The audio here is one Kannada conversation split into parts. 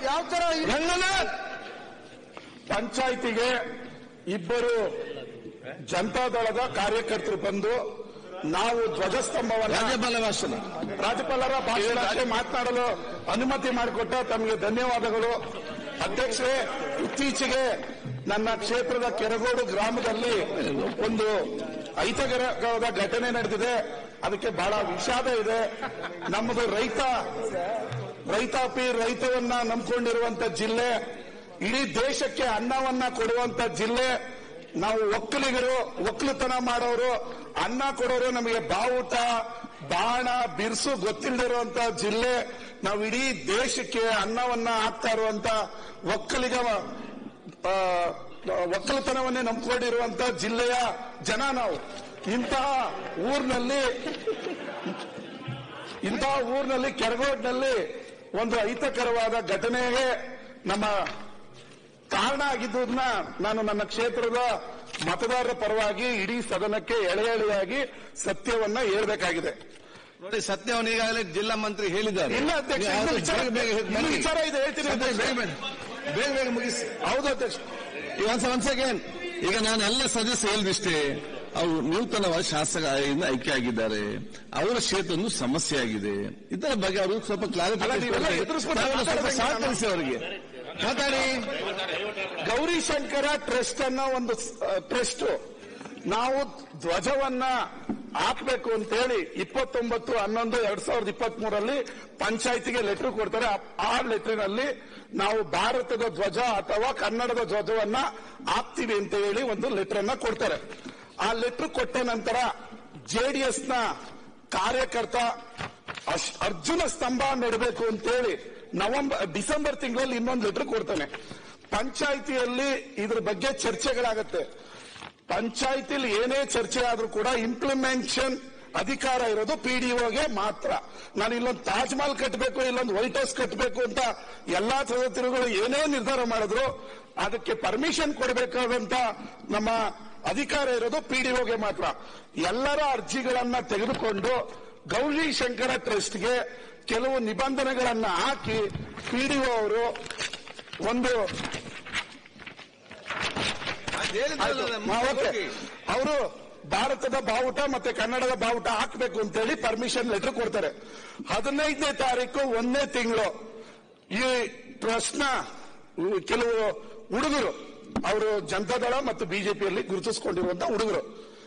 ಯಾವ ತರ ಪಂಚಾಯಿತಿಗೆ ಇಬ್ಬರು ಜನತಾದಳದ ಕಾರ್ಯಕರ್ತರು ಬಂದು ನಾವು ಧ್ವಜಸ್ತಂಭವನ್ನು ರಾಜ್ಯಪಾಲರ ಭಾಷಣ ಮಾತನಾಡಲು ಅನುಮತಿ ಮಾಡಿಕೊಟ್ಟ ತಮಗೆ ಧನ್ಯವಾದಗಳು. ಅಧ್ಯಕ್ಷರೇ, ಇತ್ತೀಚೆಗೆ ನನ್ನ ಕ್ಷೇತ್ರದ ಕೆರಗೋಡು ಗ್ರಾಮದಲ್ಲಿ ಒಂದು ಅಹಿತಕರವಾದ ಘಟನೆ ನಡೆದಿದೆ. ಅದಕ್ಕೆ ಬಹಳ ವಿಷಾದ ಇದೆ. ನಮ್ಮದು ರೈತವನ್ನ ನಂಬಿಕೊಂಡಿರುವಂತ ಜಿಲ್ಲೆ, ಇಡೀ ದೇಶಕ್ಕೆ ಅನ್ನವನ್ನ ಕೊಡುವಂತ ಜಿಲ್ಲೆ. ನಾವು ಒಕ್ಕಲುತನ ಮಾಡೋರು, ಅನ್ನ ಕೊಡೋರು ನಮಗೆ ಬಾವುಟ ಬಾಣ ಬಿರ್ಸು ಗೊತ್ತಿಲ್ಲದಿರುವಂತ ಜಿಲ್ಲೆ. ನಾವು ಇಡೀ ದೇಶಕ್ಕೆ ಅನ್ನವನ್ನ ಹಾಕ್ತಾ ಇರುವಂತ ಒಕ್ಕಲುತನವನ್ನೇ ನಂಬಿಕೊಂಡಿರುವಂತ ಜಿಲ್ಲೆಯ ಜನ ನಾವು. ಇಂತಹ ಊರಿನಲ್ಲಿ ಕೆರಗೋಡ್ನಲ್ಲಿ ಒಂದು ಅಹಿತಕರವಾದ ಘಟನೆಗೆ ನಮ್ಮ ಕಾರಣ ಆಗಿದ್ದನ್ನ ನಾನು ನನ್ನ ಕ್ಷೇತ್ರದ ಮತದಾರರ ಪರವಾಗಿ ಇಡೀ ಸದನಕ್ಕೆ ಎಳೆಯಾಗಿ ಸತ್ಯವನ್ನ ಹೇಳಬೇಕಾಗಿದೆ. ನೋಡಿ, ಸತ್ಯವನ್ನು ಈಗಾಗಲೇ ಜಿಲ್ಲಾ ಮಂತ್ರಿ ಹೇಳಿದ್ದಾರೆ. ಇಲ್ಲ ಅಧ್ಯಕ್ಷ, ವಿಚಾರ ಇದೆ, ಹೇಳ್ತೀನಿ. ಬೇಗ ಮುಗಿಸಿ. ಹೌದು ಅಧ್ಯಕ್ಷ. One second. ಈಗ ನಾನು ಎಲ್ಲ ಸದಸ್ಯ ಹೇಳಿದಿಷ್ಟೇ, ಅವರು ನೂತನವಾದ ಶಾಸಕರಿಂದ ಆಯ್ಕೆ ಆಗಿದ್ದಾರೆ. ಅವರ ಕ್ಷೇತ್ರ ಒಂದು ಸಮಸ್ಯೆ ಆಗಿದೆ. ಇದರ ಬಗ್ಗೆ ಅವರು ಸ್ವಲ್ಪ ಸಹಕರಿಸಿ ಅವರಿಗೆ ಮಾತಾಡಿ. ಗೌರಿಶಂಕರ ಟ್ರಸ್ಟ್ ಅನ್ನೋ ಒಂದು ಟ್ರಸ್ಟ್ ನಾವು ಧ್ವಜವನ್ನ ಹಾಕಬೇಕು ಅಂತೇಳಿ 29/11/2023 ಪಂಚಾಯಿತಿಗೆ ಲೆಟರ್ ಕೊಡ್ತಾರೆ. ಆ ಲೆಟರ್ನಲ್ಲಿ ನಾವು ಭಾರತದ ಧ್ವಜ ಅಥವಾ ಕನ್ನಡದ ಧ್ವಜವನ್ನ ಹಾಕ್ತೀವಿ ಅಂತ ಹೇಳಿ ಒಂದು ಲೆಟರ್ ಅನ್ನ ಕೊಡ್ತಾರೆ. ಆ ಲೆಟರ್ ಕೊಟ್ಟ ನಂತರ ಜೆಡಿಎಸ್ನ ಕಾರ್ಯಕರ್ತ ಅರ್ಜುನ ಸ್ತಂಭ ನೆಡಬೇಕು ಅಂತೇಳಿ ಡಿಸೆಂಬರ್ ತಿಂಗಳಲ್ಲಿ ಇನ್ನೊಂದು ಲೆಟರ್ ಕೊಡ್ತಾನೆ. ಪಂಚಾಯಿತಿಯಲ್ಲಿ ಇದ್ರ ಬಗ್ಗೆ ಚರ್ಚೆಗಳಾಗತ್ತೆ. ಪಂಚಾಯಿತಿಲಿ ಏನೇ ಚರ್ಚೆ ಆದ್ರೂ ಕೂಡ ಇಂಪ್ಲಿಮೆಂಟೇಷನ್ ಅಧಿಕಾರ ಇರೋದು ಪಿಡಿಒಗೆ ಮಾತ್ರ. ನಾನು ಇಲ್ಲೊಂದು ತಾಜ್ ಮಹಲ್ ಕಟ್ಟಬೇಕು, ಇಲ್ಲೊಂದು ವೈಟ್ ಹೌಸ್ ಕಟ್ಟಬೇಕು ಅಂತ ಎಲ್ಲಾ ಸದಸ್ಯರುಗಳು ಏನೇ ನಿರ್ಧಾರ ಮಾಡಿದ್ರು ಅದಕ್ಕೆ ಪರ್ಮಿಷನ್ ಕೊಡಬೇಕಾದಂತ ನಮ್ಮ ಅಧಿಕಾರ ಇರೋದು ಪಿಡಿಒಗೆ ಮಾತ್ರ. ಎಲ್ಲರ ಅರ್ಜಿಗಳನ್ನ ತೆಗೆದುಕೊಂಡು ಗೌರಿಶಂಕರ ಟ್ರಸ್ಟ್ಗೆ ಕೆಲವು ನಿಬಂಧನೆಗಳನ್ನ ಹಾಕಿ ಪಿಡಿಒ ಅವರು ಅವರು ಭಾರತದ ಬಾವುಟ ಮತ್ತೆ ಕನ್ನಡದ ಬಾವುಟ ಹಾಕಬೇಕು ಅಂತೇಳಿ ಪರ್ಮಿಷನ್ ಲೆಟರ್ ಕೊಡ್ತಾರೆ. 15ನೇ ತಾರೀಕು 1ನೇ ತಿಂಗಳು ಈ ಟ್ರಸ್ಟ್ನ ಕೆಲವು ಹುಡುಗರು, ಅವರು ಜನತಾದಳ ಮತ್ತು ಬಿಜೆಪಿಯಲ್ಲಿ ಗುರುತಿಸಿಕೊಂಡಿರುವಂತಹ ಹುಡುಗರು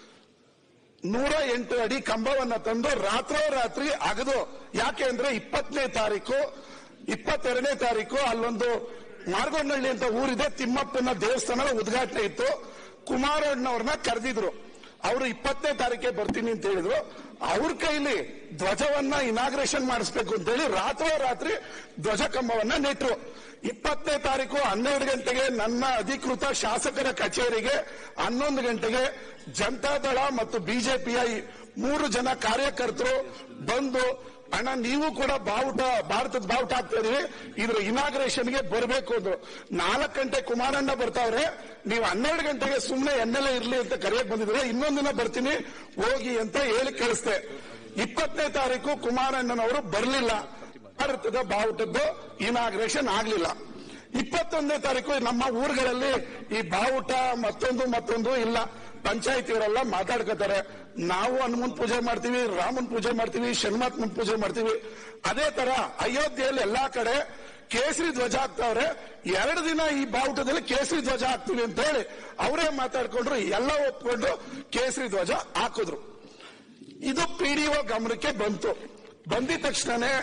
108 ಅಡಿ ಕಂಬವನ್ನ ತಂದು ರಾತ್ರೋರಾತ್ರಿ ಅಗದು, ಯಾಕೆ ಅಂದ್ರೆ 20ನೇ ತಾರೀಕು 22ನೇ ತಾರೀಕು ಅಲ್ಲೊಂದು ಮಾರ್ಗೊಂಡಳ್ಳಿ ಅಂತ ಊರಿದೆ, ತಿಮ್ಮಪ್ಪನ ದೇವಸ್ಥಾನದ ಉದ್ಘಾಟನೆ ಇತ್ತು. ಕುಮಾರಣ್ಣವ್ರನ್ನ ಕರೆದಿದ್ರು. ಅವರು 20ನೇ ತಾರೀಕೆ ಬರ್ತೀನಿ ಅಂತ ಹೇಳಿದ್ರು. ಅವ್ರ ಕೈಲಿ ಧ್ವಜವನ್ನ ಇನಾಗ್ರೇಷನ್ ಮಾಡಿಸ್ಬೇಕು ಅಂತೇಳಿ ರಾತ್ರೋರಾತ್ರಿ ಧ್ವಜ ಕಂಬವನ್ನ ನೆಟ್ರು. 20ನೇ ತಾರೀಕು 12 ಗಂಟೆಗೆ ನನ್ನ ಅಧಿಕೃತ ಶಾಸಕರ ಕಚೇರಿಗೆ 11 ಗಂಟೆಗೆ ಜನತಾದಳ ಮತ್ತು ಬಿಜೆಪಿಯ 3 ಜನ ಕಾರ್ಯಕರ್ತರು ಬಂದು, ಅಣ್ಣ ನೀವು ಕೂಡ ಭಾರತದ ಬಾವುಟ ಹಾಕ್ತಾ ಇದೀವಿ, ಇದ್ರ ಇನಾಗ್ರೇಷನ್ಗೆ ಬರಬೇಕು ಅಂದ್ರು. 4 ಗಂಟೆ ಕುಮಾರಣ್ಣ ಬರ್ತಾವ್ರೆ, ನೀವು 12 ಗಂಟೆಗೆ ಸುಮ್ಮನೆ ಎನ್ನೆಲೆ ಇರ್ಲಿ ಅಂತ ಕರೆಯಕ್ ಬಂದಿದ್ರೆ, ಇನ್ನೊಂದಿನ ಬರ್ತೀನಿ ಹೋಗಿ ಅಂತ ಹೇಳಿ ಕಳಿಸ್ದೆ. 20ನೇ ತಾರೀಕು ಕುಮಾರಣ್ಣನವರು ಬರಲಿಲ್ಲ, ಭಾರತದ ಬಾವುಟದ್ದು ಇನಾಗ್ರೇಷನ್ ಆಗ್ಲಿಲ್ಲ. 21ನೇ ತಾರೀಕು ನಮ್ಮ ಊರುಗಳಲ್ಲಿ ಈ ಬಾವುಟ ಮತ್ತೊಂದು ಇಲ್ಲ. ಪಂಚಾಯಿತಿಯವರೆಲ್ಲ ಮಾತಾಡ್ಕೋತಾರೆ. ನಾವು ಹನುಮನ್ ಪೂಜೆ ಮಾಡ್ತೀವಿ, ರಾಮನ್ ಪೂಜೆ ಮಾಡ್ತೀವಿ, ಶನಿಮಾತ್ಮನ್ ಪೂಜೆ ಮಾಡ್ತೀವಿ. ಅದೇ ತರ ಅಯೋಧ್ಯೆಯಲ್ಲಿ ಎಲ್ಲಾ ಕಡೆ ಕೇಸರಿ ಧ್ವಜ ಹಾಕ್ತಾವ್ರೆ. 2 ದಿನ ಈ ಬಾವುಟದಲ್ಲಿ ಕೇಸರಿ ಧ್ವಜ ಹಾಕ್ತೀವಿ ಅಂತ ಹೇಳಿ ಅವರೇ ಮಾತಾಡ್ಕೊಂಡ್ರು. ಎಲ್ಲ ಒಪ್ಕೊಂಡು ಕೇಸರಿ ಧ್ವಜ ಹಾಕಿದ್ರು. ಇದು ಪಿಡಿಒ ಗಮನಕ್ಕೆ ಬಂತು. ಬಂದಿದ ತಕ್ಷಣನೇ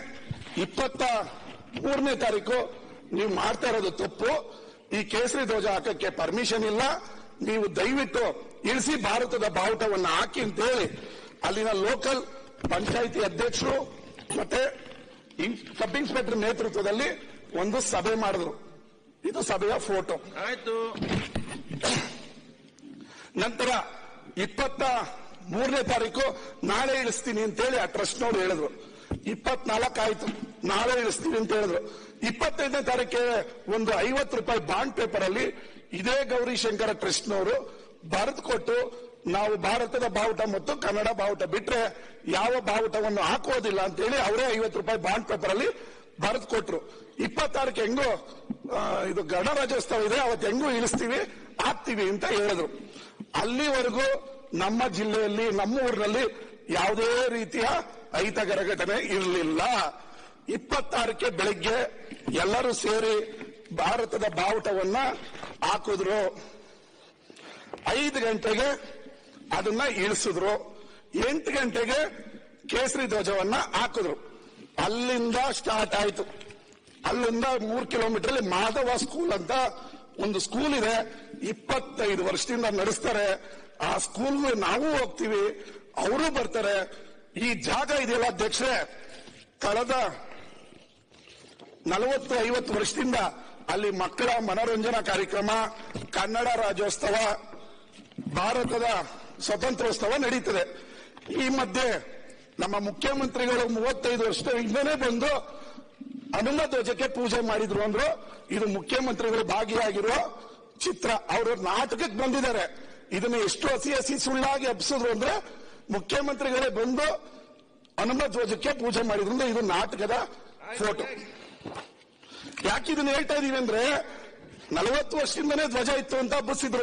23ನೇ ತಾರೀಕು ನೀವು ಮಾಡ್ತಾ ಇರೋದು ತಪ್ಪು, ಈ ಕೇಸರಿ ಧ್ವಜ ಹಾಕಕ್ಕೆ ಪರ್ಮಿಷನ್ ಇಲ್ಲ, ನೀವು ದಯವಿಟ್ಟು ಇಳಿಸಿ ಭಾರತದ ಬಾವುಟವನ್ನು ಹಾಕಿ ಅಂತ ಹೇಳಿ ಅಲ್ಲಿನ ಲೋಕಲ್ ಪಂಚಾಯಿತಿ ಅಧ್ಯಕ್ಷರು ಮತ್ತೆ ಸಬ್ ಇನ್ಸ್ಪೆಕ್ಟರ್ ನೇತೃತ್ವದಲ್ಲಿ ಒಂದು ಸಭೆ ಮಾಡಿದ್ರು. ಇದು ಸಭೆಯ ಫೋಟೋ. ಆಯ್ತು. ನಂತರ 23ನೇ ತಾರೀಕು ನಾಳೆ ಇಳಿಸ್ತೀನಿ ಅಂತೇಳಿ ಆ ಟ್ರಸ್ಟ್ನವ್ರು ಹೇಳಿದ್ರು. 24 ಆಯ್ತು, ನಾಳೆ ಇಳಿಸ್ತೀವಿ ಅಂತ ಹೇಳಿದ್ರು. 25ನೇ ತಾರೀಕಿಗೆ ಒಂದು 50 ರೂಪಾಯಿ ಬಾಂಡ್ ಪೇಪರ್ ಅಲ್ಲಿ ಇದೇ ಗೌರಿಶಂಕರ ಟ್ರಸ್ಟ್ನವರು ಬರೆದು ಕೊಟ್ಟು, ನಾವು ಭಾರತದ ಬಾವುಟ ಮತ್ತು ಕನ್ನಡ ಬಾವುಟ ಬಿಟ್ರೆ ಯಾವ ಬಾವುಟವನ್ನು ಹಾಕೋದಿಲ್ಲ ಅಂತ ಹೇಳಿ ಅವರೇ 50 ರೂಪಾಯಿ ಬಾಂಡ್ ಪೇಪರ್ ಅಲ್ಲಿ ಬರೆದು ಕೊಟ್ರು. 26ಕ್ಕೆ ಹೆಂಗೋ ಇದು ಗಣರಾಜ್ಯೋತ್ಸವ ಇದೆ, ಅವತ್ತು ಹೆಂಗೂ ಇಳಿಸ್ತೀವಿ ಆಗ್ತೀವಿ ಅಂತ ಹೇಳಿದ್ರು. ಅಲ್ಲಿವರೆಗೂ ನಮ್ಮ ಜಿಲ್ಲೆಯಲ್ಲಿ, ನಮ್ಮ ಊರಿನಲ್ಲಿ ಯಾವುದೇ ರೀತಿಯ ಅಹಿತಕರ ಘಟನೆ ಇರಲಿಲ್ಲ. 26ಕ್ಕೆ ಬೆಳಿಗ್ಗೆ ಎಲ್ಲರೂ ಸೇರಿ ಭಾರತದ ಬಾವುಟವನ್ನ ಹಾಕಿದ್ರು. 5 ಗಂಟೆಗೆ ಅದನ್ನ ಇಳಿಸಿದ್ರು. 8 ಗಂಟೆಗೆ ಕೇಸರಿ ಧ್ವಜವನ್ನ ಹಾಕಿದ್ರು. ಅಲ್ಲಿಂದ ಸ್ಟಾರ್ಟ್ ಆಯ್ತು. ಅಲ್ಲಿಂದ 3 ಕಿಲೋಮೀಟರ್ ಅಲ್ಲಿ ಮಾಧವ ಸ್ಕೂಲ್ ಅಂತ ಒಂದು ಸ್ಕೂಲ್ ಇದೆ, 25 ವರ್ಷದಿಂದ ನಡೆಸ್ತಾರೆ. ಆ ಸ್ಕೂಲ್ಗೆ ನಾವು ಹೋಗ್ತೀವಿ, ಅವರು ಬರ್ತಾರೆ. ಈ ಜಾಗ ಇದೆಯಲ್ಲ ಅಧ್ಯಕ್ಷರೇ, ಕಳೆದ 40-50 ವರ್ಷದಿಂದ ಅಲ್ಲಿ ಮಕ್ಕಳ ಮನೋರಂಜನಾ ಕಾರ್ಯಕ್ರಮ, ಕನ್ನಡ ರಾಜ್ಯೋತ್ಸವ, ಭಾರತದ ಸ್ವಾತಂತ್ರ್ಯೋತ್ಸವ ನಡೀತದೆ. ಈ ಮಧ್ಯೆ ನಮ್ಮ ಮುಖ್ಯಮಂತ್ರಿಗಳು 35 ವರ್ಷದ ಹಿಂದೆನೆ ಬಂದು ಹನುಮ ಧ್ವಜಕ್ಕೆ ಪೂಜೆ ಮಾಡಿದ್ರು ಅಂದ್ರು. ಇದು ಮುಖ್ಯಮಂತ್ರಿಗಳು ಭಾಗಿಯಾಗಿರೋ ಚಿತ್ರ. ಅವರು ನಾಟಕಕ್ಕೆ ಬಂದಿದ್ದಾರೆ. ಇದನ್ನ ಎಷ್ಟು ಹಸಿ ಸುಳ್ಳಾಗಿ ಹಬ್ಸಿದ್ರು ಅಂದ್ರೆ ಮುಖ್ಯಮಂತ್ರಿಗಳೇ ಬಂದು ಹನುಮ ಧ್ವಜಕ್ಕೆ ಪೂಜೆ ಮಾಡಿದ್ರು ಅಂದ್ರೆ ಇದು ನಾಟಕದ ಫೋಟೋ. ಯಾಕೆ ಇದನ್ನ ಹೇಳ್ತಾ ಇದೀವಿ ಅಂದ್ರೆ 40 ವರ್ಷದಿಂದನೇ ಧ್ವಜ ಇತ್ತು ಅಂತ ಹಬ್ಬಿಸಿದ್ರು.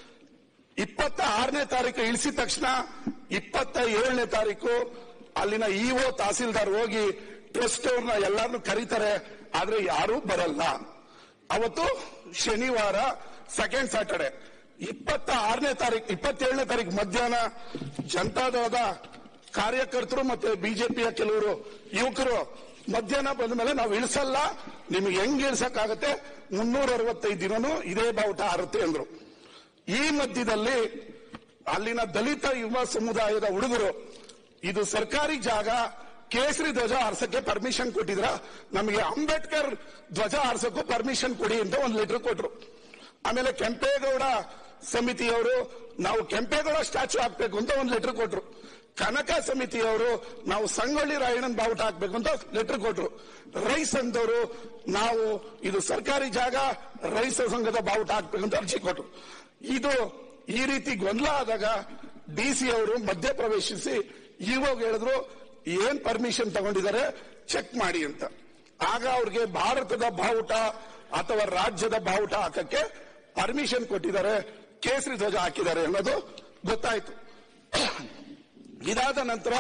26ನೇ ತಾರೀಕು ಇಳಿಸಿದ ತಕ್ಷಣ 27ನೇ ತಾರೀಕು ಅಲ್ಲಿನ ಇಒ ತಹಸೀಲ್ದಾರ್ ಹೋಗಿ ಟ್ರಸ್ಟ್ ಅವ್ರನ್ನ ಎಲ್ಲಾರನ್ನು ಕರೀತಾರೆ. ಆದ್ರೆ ಯಾರೂ ಬರಲ್ಲ. ಅವತ್ತು ಶನಿವಾರ, ಸೆಕೆಂಡ್ ಸ್ಯಾಟರ್ಡೆ. 27ನೇ ತಾರೀಕು ಮಧ್ಯಾಹ್ನ ಜನತಾದಳದ ಕಾರ್ಯಕರ್ತರು ಮತ್ತೆ ಬಿಜೆಪಿಯ ಕೆಲವರು ಯುವಕರು ಮಧ್ಯಾಹ್ನ ಬಂದ ಮೇಲೆ ನಾವು ಇಳಿಸಲ್ಲ, ನಿಮ್ಗೆ ಹೆಂಗ್ ಇಳಿಸಕ್ಕಾಗತ್ತೆ, 365 ದಿನನೂ ಇದೇ ಬಾವುಟ ಹಾರುತ್ತೆ ಅಂದ್ರು. ಈ ಮಧ್ಯದಲ್ಲಿ ಅಲ್ಲಿನ ದಲಿತ ಯುವ ಸಮುದಾಯದ ಹುಡುಗರು ಇದು ಸರ್ಕಾರಿ ಜಾಗ, ಕೇಸರಿ ಧ್ವಜ ಹಾರಿಸಕ್ಕೆ ಪರ್ಮಿಷನ್ ಕೊಟ್ಟಿದ್ರ, ನಮಗೆ ಅಂಬೇಡ್ಕರ್ ಧ್ವಜ ಹಾರಿಸಕ್ಕೂ ಪರ್ಮಿಷನ್ ಕೊಡಿ ಅಂತ ಒಂದು ಲೆಟರ್ ಕೊಟ್ರು. ಆಮೇಲೆ ಕೆಂಪೇಗೌಡ ಸಮಿತಿಯವರು ನಾವು ಕೆಂಪೇಗೌಡ ಸ್ಟ್ಯಾಚ್ಯೂ ಹಾಕ್ಬೇಕು ಅಂತ ಒಂದು ಲೆಟರ್ ಕೊಟ್ರು. ಕನಕ ಸಮಿತಿಯವರು ನಾವು ಸಂಗೊಳ್ಳಿ ರಾಯಣ್ಣನ ಬಾವುಟ ಹಾಕ್ಬೇಕು ಅಂತ ಲೆಟರ್ ಕೊಟ್ರು. ರೈಸ್ ಅಂದವರು ನಾವು ಇದು ಸರ್ಕಾರಿ ಜಾಗ, ರೈತ ಸಂಘದ ಬಾವುಟ ಹಾಕ್ಬೇಕು ಅಂತ ಅರ್ಜಿ ಕೊಟ್ರು. ಇದು ಈ ರೀತಿ ಗೊಂದಲ ಆದಾಗ ಡಿಸಿ ಅವರು ಮಧ್ಯ ಪ್ರವೇಶಿಸಿ ಇವಾಗ ಹೇಳಿದ್ರು ಏನ್ ಪರ್ಮಿಷನ್ ತಗೊಂಡಿದ್ದಾರೆ ಚೆಕ್ ಮಾಡಿ ಅಂತ. ಆಗ ಅವ್ರಿಗೆ ಭಾರತದ ಬಾವುಟ ಅಥವಾ ರಾಜ್ಯದ ಬಾವುಟ ಹಾಕಕ್ಕೆ ಪರ್ಮಿಷನ್ ಕೊಟ್ಟಿದ್ದಾರೆ, ಕೇಸರಿ ಧ್ವಜ ಹಾಕಿದ್ದಾರೆ ಅನ್ನೋದು ಗೊತ್ತಾಯ್ತು. ಇದಾದ ನಂತರ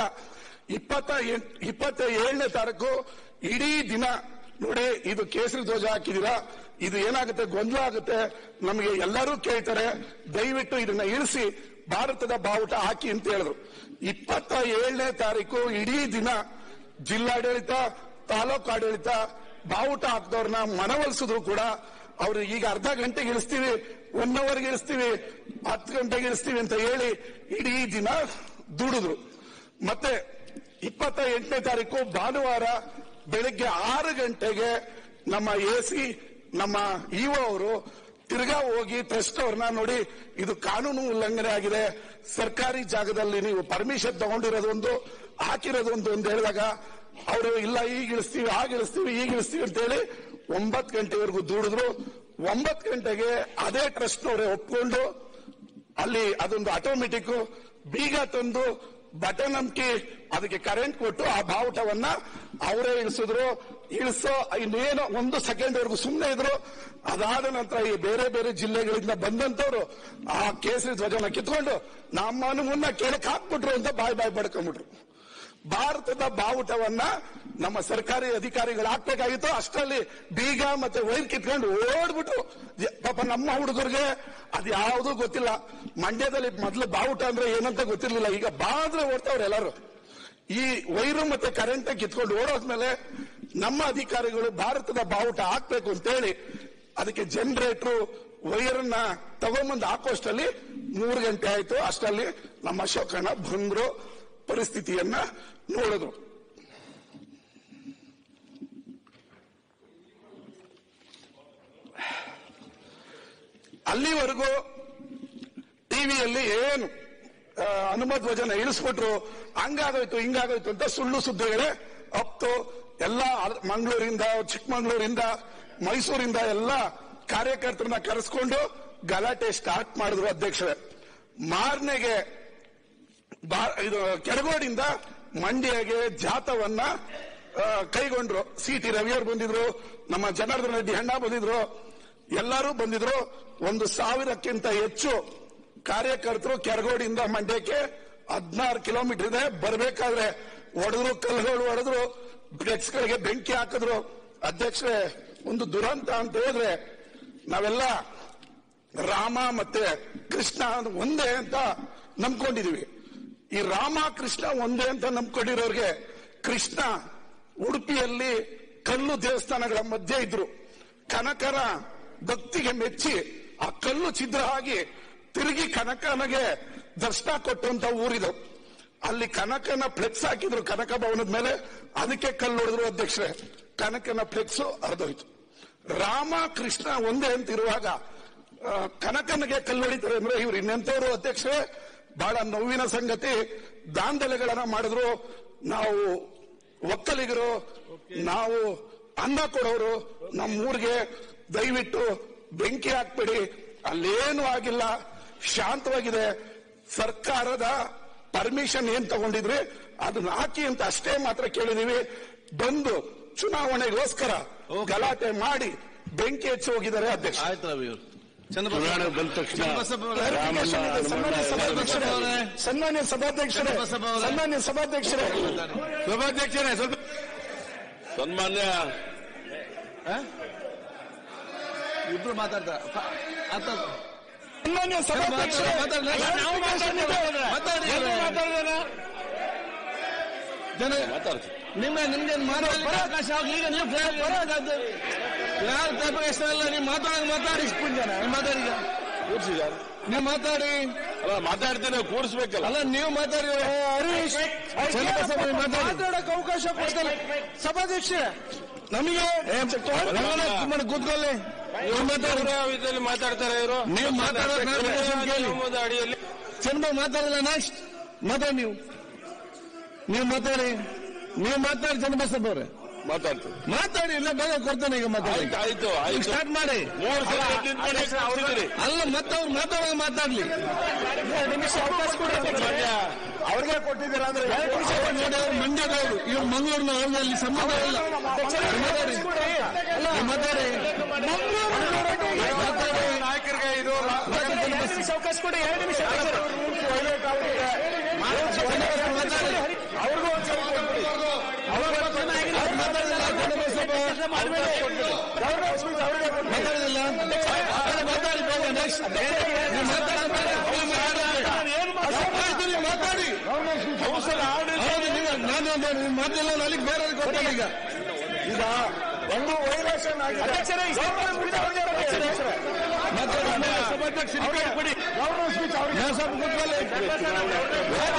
27ನೇ ತಾರೀಕು ಇಡೀ ದಿನ ನೋಡಿ ಇದು ಕೇಸರಿ ಧ್ವಜ ಹಾಕಿದೀರಾ, ಇದು ಏನಾಗುತ್ತೆ ಗೊಂದಲ ಆಗುತ್ತೆ, ನಮಗೆ ಎಲ್ಲರೂ ಕೇಳ್ತಾರೆ, ದಯವಿಟ್ಟು ಇದನ್ನ ಇಳಿಸಿ ಭಾರತದ ಬಾವುಟ ಹಾಕಿ ಅಂತ ಹೇಳಿದ್ರು. 27ನೇ ತಾರೀಕು ಇಡೀ ದಿನ ಜಿಲ್ಲಾಡಳಿತ, ತಾಲೂಕು ಆಡಳಿತ ಬಾವುಟ ಹಾಕಿದವ್ರನ್ನ ಮನವೊಲಿಸಿದ್ರು ಕೂಡ ಅವರು ಈಗ ಅರ್ಧ ಗಂಟೆಗೆ ಇಳಿಸ್ತೀವಿ, 1 ಅವರ್ಗೆ ಇಳಿಸ್ತೀವಿ, 10 ಗಂಟೆಗೆ ಇಳಿಸ್ತೀವಿ ಅಂತ ಹೇಳಿ ಇಡೀ ದಿನ ದುಡಿದ್ರು. ಮತ್ತೆ 28ನೇ ತಾರೀಕು ಭಾನುವಾರ ಬೆಳಿಗ್ಗೆ 6 ಗಂಟೆಗೆ ನಮ್ಮ ಎಸಿ ನಮ್ಮ ಇಒ ಅವರು ತಿರ್ಗಾ ಹೋಗಿ ಟ್ರಸ್ಟ್ ಅವ್ರನ್ನ ನೋಡಿ ಇದು ಕಾನೂನು ಉಲ್ಲಂಘನೆ ಆಗಿದೆ, ಸರ್ಕಾರಿ ಜಾಗದಲ್ಲಿ ನೀವು ಪರ್ಮಿಷನ್ ತಗೊಂಡಿರೋದೊಂದು ಹಾಕಿರೋದೊಂದು ಅಂತ ಹೇಳಿದಾಗ ಅವರು ಇಲ್ಲ ಈಗ ಇಳಿಸ್ತೀವಿ, ಆಗಿಳಿಸ್ತೀವಿ, ಈಗ ಇಳಿಸ್ತೀವಿ ಅಂತ ಹೇಳಿ 9 ಗಂಟೆವರೆಗೂ ದುಡಿದ್ರು. 9 ಗಂಟೆಗೆ ಅದೇ ಟ್ರಸ್ಟ್ ಅವರೇ ಒಪ್ಕೊಂಡು ಅಲ್ಲಿ ಅದೊಂದು ಆಟೋಮೆಟಿಕ್ ಬೀಗ ತಂದು ಬಟನ್ ಅಮ್ಕಿ ಅದಕ್ಕೆ ಕರೆಂಟ್ ಕೊಟ್ಟು ಆ ಬಾವುಟವನ್ನ ಅವರೇ ಇಳಿಸಿದ್ರು. ಇಳಿಸೋ ಇನ್ನೇನೋ 1 ಸೆಕೆಂಡ್ ವರೆಗೂ ಸುಮ್ಮನೆ ಇದ್ರು. ಅದಾದ ನಂತರ ಈ ಬೇರೆ ಬೇರೆ ಜಿಲ್ಲೆಗಳಿಂದ ಬಂದಂತವ್ರು ಆ ಕೇಸರಿ ಧ್ವಜನ ಕಿತ್ಕೊಂಡು ನಮ್ಮನ್ನು ಮುನ್ನ ಕೆಳಕ್ಕೆ ಹಾಕ್ಬಿಟ್ರು ಅಂತ ಬಾಯ್ ಬಡ್ಕೊಂಡ್ಬಿಟ್ರು. ಭಾರತದ ಬಾವುಟವನ್ನ ನಮ್ಮ ಸರ್ಕಾರಿ ಅಧಿಕಾರಿಗಳು ಹಾಕ್ಬೇಕಾಗಿತ್ತು, ಅಷ್ಟರಲ್ಲಿ ಬೀಗ ಮತ್ತೆ ವೈರ್ ಕಿತ್ಕೊಂಡು ಓಡ್ಬಿಟ್ರು. ಪಾಪ ನಮ್ಮ ಹುಡುಗರಿಗೆ ಅದು ಯಾವುದೂ ಗೊತ್ತಿಲ್ಲ. ಮಂಡ್ಯದಲ್ಲಿ ಮೊದಲು ಬಾವುಟ ಅಂದ್ರೆ ಏನಂತ ಗೊತ್ತಿರ್ಲಿಲ್ಲ, ಈಗ ಬಾದ್ರೆ ಓಡ್ತಾವ್ರೆ ಎಲ್ಲರೂ. ಈ ವೈರು ಮತ್ತೆ ಕರೆಂಟ್ ಕಿತ್ಕೊಂಡು ಓಡೋದ್ಮೇಲೆ ನಮ್ಮ ಅಧಿಕಾರಿಗಳು ಭಾರತದ ಬಾವುಟ ಹಾಕ್ಬೇಕು ಅಂತೇಳಿ ಅದಕ್ಕೆ ಜನರೇಟರ್ ವೈರನ್ನ ತಗೊಂಬಂದು ಹಾಕೋಷ್ಟರಲ್ಲಿ 3 ಗಂಟೆ ಆಯ್ತು. ಅಷ್ಟರಲ್ಲಿ ನಮ್ಮ ಅಶೋಕಣ್ಣ ಬಂದ್ರು, ಪರಿಸ್ಥಿತಿಯನ್ನ ನೋಡಿದ್ರು. ಅಲ್ಲಿವರೆಗೂ ಟಿವಿಯಲ್ಲಿ ಏನು ಹನುಮ ಧ್ವಜನ ಇಳಿಸ್ಬಿಟ್ರು, ಹಂಗಾಗೋಯ್ತು ಹಿಂಗಾಗೋಯ್ತು ಅಂತ ಸುಳ್ಳು ಸುದ್ದಿಗಳೇ ಹತ್ತು. ಎಲ್ಲ ಮಂಗಳೂರಿಂದ, ಚಿಕ್ಕಮಂಗ್ಳೂರಿಂದ, ಮೈಸೂರಿಂದ ಎಲ್ಲ ಕಾರ್ಯಕರ್ತರನ್ನ ಕರೆಸ್ಕೊಂಡು ಗಲಾಟೆ ಸ್ಟಾರ್ಟ್ ಮಾಡಿದ್ರು ಅಧ್ಯಕ್ಷರೇ. ಮಾರನೆಗೆ ಇದು ಕೆರಗೋಡಿಂದ ಮಂಡ್ಯಗೆ ಜಾಥವನ್ನ ಕೈಗೊಂಡ್ರು. ಸಿ.ಟಿ. ರವಿಯವರು ಬಂದಿದ್ರು, ನಮ್ಮ ಜನಾರ್ದನ ರೆಡ್ಡಿ ಅಣ್ಣ ಬಂದಿದ್ರು, ಎಲ್ಲರೂ ಬಂದಿದ್ರು. 1,000ಕ್ಕಿಂತ ಹೆಚ್ಚು ಕಾರ್ಯಕರ್ತರು ಕೆರಗೋಡಿಯಿಂದ ಮಂಡ್ಯಕ್ಕೆ 16 ಕಿಲೋಮೀಟರ್ ಇದೆ. ಬರಬೇಕಾದ್ರೆ ಹೊಡೆದ್ರು, ಕಲ್ಲುಗಳು ಹೊಡೆದ್ರು, ಫ್ಲೆಕ್ಸ್ಗಳಿಗೆ ಬೆಂಕಿ ಹಾಕಿದ್ರು. ಅಧ್ಯಕ್ಷರೇ, ಒಂದು ದುರಂತ ಅಂತ ಹೇಳಿದ್ರೆ ನಾವೆಲ್ಲ ರಾಮ ಮತ್ತೆ ಕೃಷ್ಣ ಒಂದೇ ಅಂತ ನಂಬ್ಕೊಂಡಿದೀವಿ. ಈ ರಾಮ ಕೃಷ್ಣ ಒಂದೇ ಅಂತ ನಂಬ್ಕೊಂಡಿರೋರಿಗೆ ಕೃಷ್ಣ ಉಡುಪಿಯಲ್ಲಿ ಕಲ್ಲು ದೇವಸ್ಥಾನಗಳ ಮಧ್ಯೆ ಇದ್ರು. ಕನಕನ ಭಕ್ತಿಗೆ ಮೆಚ್ಚಿ ಆ ಕಲ್ಲು ಛಿದ್ರ ಆಗಿ ತಿರುಗಿ ಕನಕನಿಗೆ ದರ್ಶನ ಕೊಟ್ಟಂತ ಊರಿದು. ಅಲ್ಲಿ ಕನಕನ ಫ್ಲೆಕ್ಸ್ ಹಾಕಿದ್ರು ಕನಕ ಭವನದ ಮೇಲೆ, ಅದಕ್ಕೆ ಕಲ್ಲು ಹೊಡೆದ್ರು. ಅಧ್ಯಕ್ಷರೇ, ಕನಕನ ಫ್ಲೆಕ್ಸ್ ಹರಿದೋಯ್ತು. ರಾಮ ಕೃಷ್ಣ ಒಂದೇ ಅಂತಿರುವಾಗ ಕನಕನಿಗೆ ಕಲ್ಲು ಹೊಡಿತಾರೆ ಅಂದ್ರೆ ಇವ್ರು ಇನ್ನೆಂತವ್ರು? ಅಧ್ಯಕ್ಷರೇ, ಬಹಳ ನೋವಿನ ಸಂಗತಿ. ದಾಂಧಲೆಗಳನ್ನ ಮಾಡಿದ್ರು. ನಾವು ಒಕ್ಕಲಿಗರು, ನಾವು ಅನ್ನ ಕೊಡೋರು, ನಮ್ಮೂರಿಗೆ ದಯವಿಟ್ಟು ಬೆಂಕಿ ಹಾಕ್ಬೇಡಿ. ಅಲ್ಲೇನು ಆಗಿಲ್ಲ, ಶಾಂತವಾಗಿದೆ. ಸರ್ಕಾರದ ಪರ್ಮಿಷನ್ ಏನ್ ತಗೊಂಡಿದ್ರಿ ಅದನ್ನ ಹಾಕಿ ಅಂತ ಅಷ್ಟೇ ಮಾತ್ರ ಕೇಳಿದೀವಿ. ಬಂದು ಚುನಾವಣೆಗೋಸ್ಕರ ಗಲಾಟೆ ಮಾಡಿ ಬೆಂಕಿ ಹೆಚ್ಚಿ ಹೋಗಿದ್ದಾರೆ. ಅಧ್ಯಕ್ಷ, ಆಯ್ತು ರವಿ ಅವರು. ಬಂದ ತಕ್ಷಣ ಸನ್ಮಾನ್ಯ ಸಭಾಧ್ಯಕ್ಷರೇ ಸ್ವಲ್ಪ ಸನ್ಮಾನ್ಯ ಇಬ್ರು ಮಾತಾಡ್ತಾರೆ. ಸನ್ಮಾನ್ಯ ಸಭಾಧ್ಯಕ್ಷರೇ, ನಿಮ್ಗೆ ಮಾತಾಡಲಿಕ್ಕೆ ಅವಕಾಶ ಆಗಲಿ. ಈಗ ನೀವು ಯಾರು ತಪ್ಪಿಸ್ತಾ ಇಲ್ಲ. ನೀವು ಮಾತಾಡಿ ನೀವು ಮಾತಾಡಿ. ಅಲ್ಲ, ಮಾತಾಡ್ತೇನೆ, ಕೂರಿಸ್ಬೇಕಲ್ಲ. ಅಲ್ಲ, ನೀವು ಮಾತಾಡಿ. ಹರೀಶ್ ಮಾತಾಡಕ್ಕೆ ಅವಕಾಶ ಕೊಡ್ತಾರೆ ಸಭಾಧ್ಯಕ್ಷರೇ. ನಮಗೆ ಕೂತ್ಕೊಳ್ಳಿ. ಮಾತಾಡ್ತಾರೆ ಇವರು. ನೀವು ಅಡಿಯಲ್ಲಿ ಚಂದ ಮಾತಾಡಿಲ್ಲ. ನೆಕ್ಸ್ಟ್ ಮಾತಾಡಿ. ನೀವು ಮಾತಾಡಿ ಚನ್ನಬಸಪ್ಪ ಅವರೇ. ಮಾತಾಡಿ. ಇಲ್ಲ, ಬೇಗ ಕೊಡ್ತೇನೆ ಈಗ. ಮಾತಾಡಿ. ಆಯ್ತು, ಸ್ಟಾರ್ಟ್ ಮಾಡಿ. ಅಲ್ಲ, ಮತ್ತೆ ಅವ್ರು ಮಾತಾಡುವಾಗ ಮಾತಾಡ್ಲಿ. ಅವ್ರಿಗೆ ಕೊಟ್ಟಿದ್ದೀರಾ ಅಂದ್ರೆ ನೋಡಿ, ಅವ್ರು ಮಂಡ್ಯದವರು, ಇವ್ರು ಮಂಗಳೂರಿನ. ಅವ್ರಿಗೆ ಅಲ್ಲಿ ಸಂಬಂಧ ಇಲ್ಲ. ಮಾತಾಡಿ. ನಾಯಕರಿಗೆ ಇದು ಅವಕಾಶ ಕೊಡಿ. 2 ನಿಮಿಷ ಅವ್ರಿಗೂ ಮಾತಾಡಿ. ಮಾತಿಲ್ಲ, ಅಲ್ಲಿಗೆ ಬೇರೆ ಕೊಡ್ತೇನೆ. ಈಗ ಒಂದು ವೈಲೇಷನ್ ಆಗಿದೆ. ಸಭಾಧ್ಯಕ್ಷ ಕೊಡಿ.